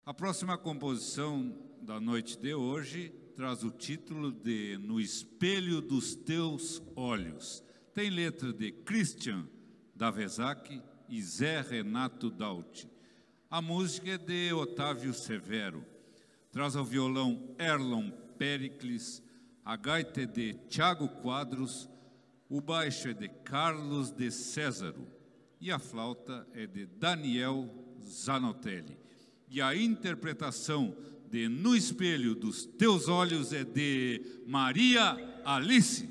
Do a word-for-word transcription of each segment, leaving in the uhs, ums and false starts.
A próxima composição da noite de hoje traz o título de No Espelho dos Teus Olhos. Tem letra de Christian Davezac e Zé Renato Dauti. A música é de Otávio Severo. Traz ao violão Erlon Pericles, a gaita é de Tiago Quadros, o baixo é de Carlos de Césaro e a flauta é de Daniel Zanotelli. E a interpretação de No Espelho dos Teus Olhos é de Maria Alice.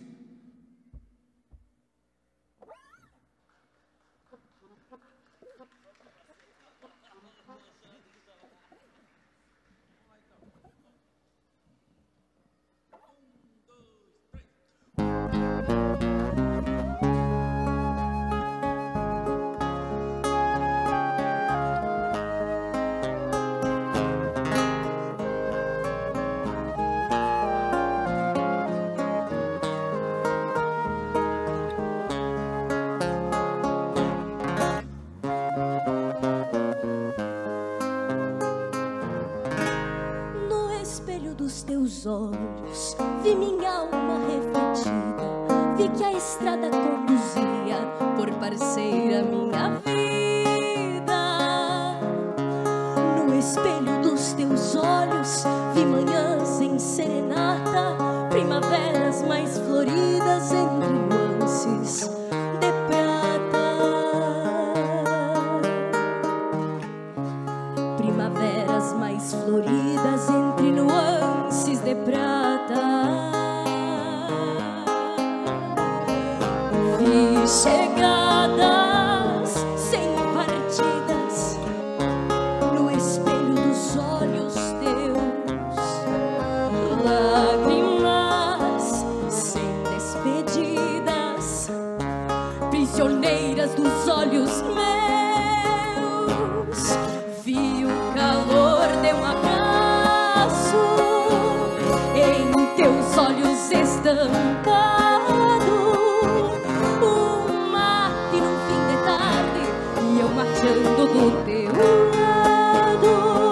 Olhos, vi minha alma refletida, vi que a estrada conduzia por parceira minha vida. No espelho dos teus olhos, vi manhãs em serenata, primaveras mais floridas entre nuances de prata. Primaveras mais floridas entre nuances de prata. Vi chegadas sem partidas no espelho dos olhos teus, lágrimas sem despedidas, prisioneiras dos olhos meus. Vi o calor de um abraço em teus olhos estancado, um mate num fim de tarde e eu marchando do teu lado.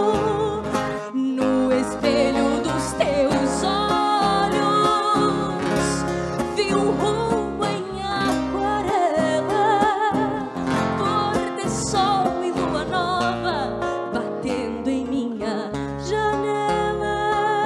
No espelho dos teus olhos, vi um rumo em aquarela, pôr de sol e lua nova batendo em minha janela.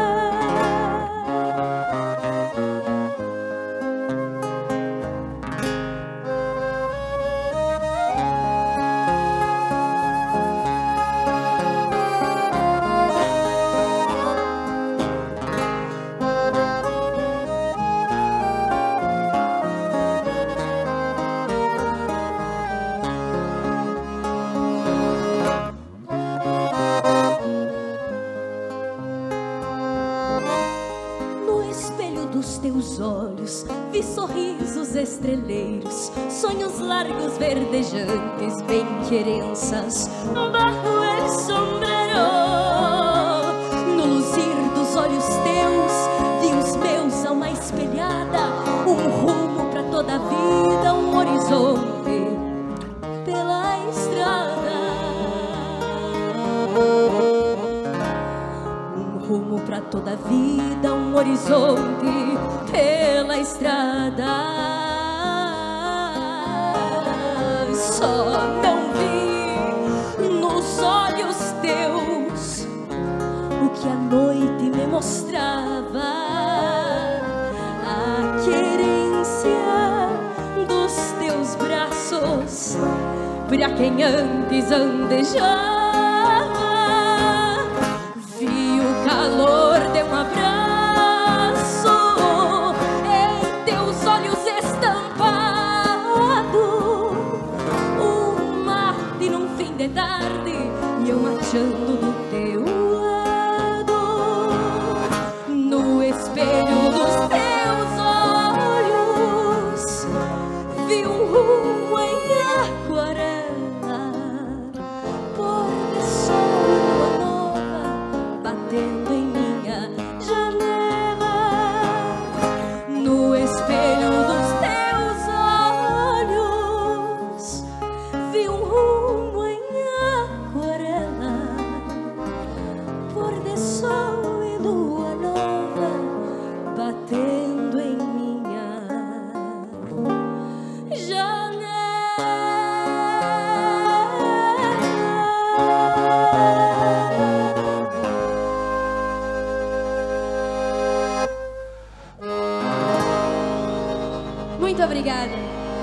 No espelho dos teus olhos, vi sorrisos estreleiros, sonhos largos verdejantes, bem-querenças bajo el sombrero. No luzir dos olhos teus, vi os meus, alma espelhada, um rumo pra toda a vida, um horizonte pela estrada. Um rumo pra toda a vida, um horizonte pela estrada. Só não vi nos olhos teus o que a noite me mostrava, a querência dos teus braços pra quem antes andejava. Vi o calor de um abraço em teus olhos estampado, um mate num fim de tarde e eu marchando do teu lado. No espelho dos teus olhos, vi um rumo em aquarela, por lua nova batendo em minha janela. Muito obrigada.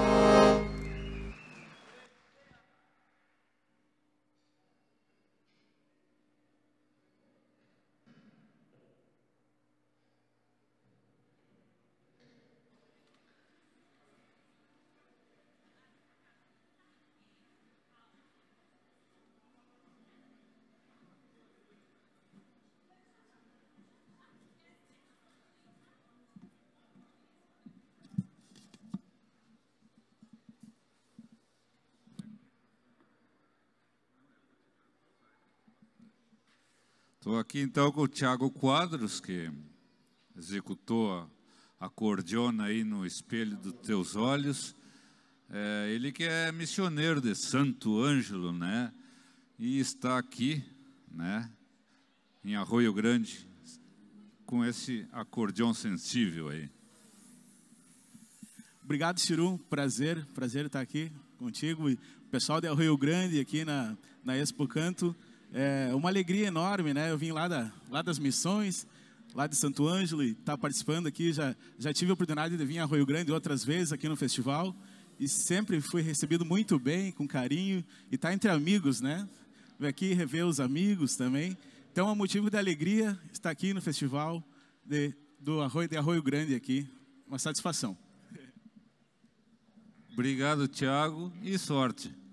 Estou aqui então com o Tiago Quadros, que executou a acordeona aí no Espelho dos Teus Olhos. É, ele que é missioneiro de Santo Ângelo, né? E está aqui, né, em Arroio Grande, com esse acordeão sensível aí. Obrigado, Ciru. Prazer, prazer estar aqui contigo. E o pessoal de Arroio Grande aqui na, na Expo Canto. É uma alegria enorme, né? Eu vim lá, da, lá das missões, lá de Santo Ângelo, e estar participando aqui. Já, já tive a oportunidade de vir a Arroio Grande outras vezes aqui no festival. E sempre fui recebido muito bem, com carinho. E estar entre amigos, né? Vir aqui rever os amigos também. Então é um motivo de alegria estar aqui no festival de, do Arroio, de Arroio Grande aqui. Uma satisfação. Obrigado, Tiago, e sorte.